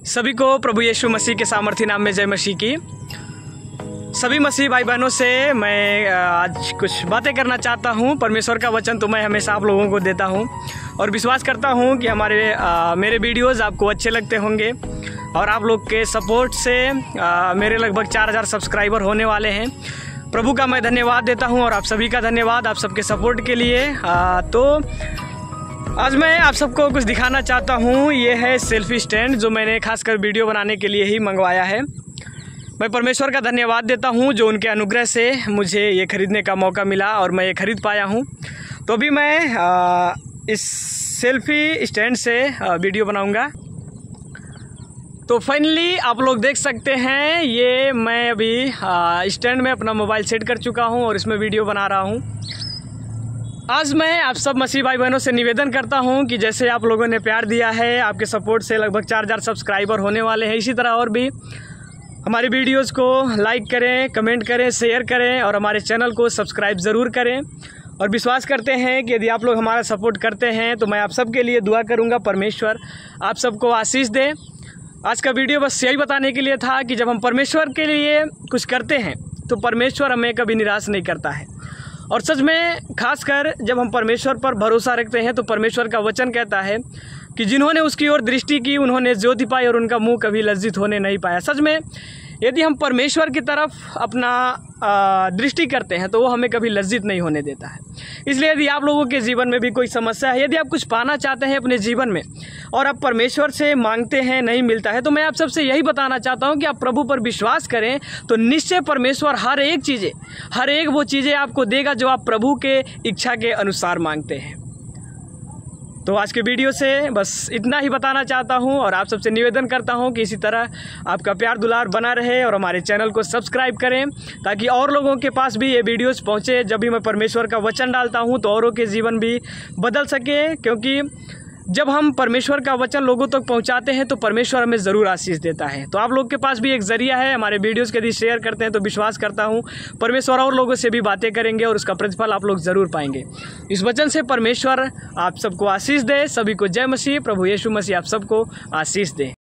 सभी को प्रभु यीशु मसीह के सामर्थी नाम में जय मसीह की। सभी मसीह भाई बहनों से मैं आज कुछ बातें करना चाहता हूं। परमेश्वर का वचन तो मैं हमेशा आप लोगों को देता हूं और विश्वास करता हूं कि मेरे वीडियोस आपको अच्छे लगते होंगे और आप लोग के सपोर्ट से मेरे लगभग 4000 सब्सक्राइबर होने वाले हैं। प्रभु का मैं धन्यवाद देता हूं और आप सभी का धन्यवाद आप सबके सपोर्ट के लिए। तो आज मैं आप सबको कुछ दिखाना चाहता हूं। ये है सेल्फी स्टैंड जो मैंने खासकर वीडियो बनाने के लिए ही मंगवाया है। मैं परमेश्वर का धन्यवाद देता हूं जो उनके अनुग्रह से मुझे ये ख़रीदने का मौका मिला और मैं ये ख़रीद पाया हूं। तो अभी मैं इस सेल्फी स्टैंड से वीडियो बनाऊंगा। तो फाइनली आप लोग देख सकते हैं ये मैं अभी स्टैंड में अपना मोबाइल सेट कर चुका हूं और इसमें वीडियो बना रहा हूं। आज मैं आप सब मसीह भाई बहनों से निवेदन करता हूं कि जैसे आप लोगों ने प्यार दिया है, आपके सपोर्ट से लगभग 4000 सब्सक्राइबर होने वाले हैं, इसी तरह और भी हमारे वीडियोस को लाइक करें, कमेंट करें, शेयर करें और हमारे चैनल को सब्सक्राइब ज़रूर करें। और विश्वास करते हैं कि यदि आप लोग हमारा सपोर्ट करते हैं तो मैं आप सबके लिए दुआ करूंगा, परमेश्वर आप सबको आशीष दे। आज का वीडियो बस यही बताने के लिए था कि जब हम परमेश्वर के लिए कुछ करते हैं तो परमेश्वर हमें कभी निराश नहीं करता है। और सच में खासकर जब हम परमेश्वर पर भरोसा रखते हैं तो परमेश्वर का वचन कहता है कि जिन्होंने उसकी ओर दृष्टि की उन्होंने ज्योति पाई और उनका मुंह कभी लज्जित होने नहीं पाया। सच में यदि हम परमेश्वर की तरफ अपना दृष्टि करते हैं तो वो हमें कभी लज्जित नहीं होने देता है। इसलिए यदि आप लोगों के जीवन में भी कोई समस्या है, यदि आप कुछ पाना चाहते हैं अपने जीवन में और आप परमेश्वर से मांगते हैं नहीं मिलता है, तो मैं आप सबसे यही बताना चाहता हूं कि आप प्रभु पर विश्वास करें तो निश्चय परमेश्वर हर एक वो चीज़ें आपको देगा जो आप प्रभु के इच्छा के अनुसार मांगते हैं। तो आज के वीडियो से बस इतना ही बताना चाहता हूं और आप सबसे निवेदन करता हूं कि इसी तरह आपका प्यार दुलार बना रहे और हमारे चैनल को सब्सक्राइब करें ताकि और लोगों के पास भी ये वीडियोस पहुंचे। जब भी मैं परमेश्वर का वचन डालता हूं तो औरों के जीवन भी बदल सके, क्योंकि जब हम परमेश्वर का वचन लोगों तक पहुंचाते हैं तो परमेश्वर हमें ज़रूर आशीष देता है। तो आप लोग के पास भी एक ज़रिया है, हमारे वीडियोस के यदि शेयर करते हैं तो विश्वास करता हूं परमेश्वर और लोगों से भी बातें करेंगे और उसका प्रतिफल आप लोग ज़रूर पाएंगे। इस वचन से परमेश्वर आप सबको आशीष दे। सभी को जय मसीह। प्रभु यीशु मसीह आप सबको आशीष दे।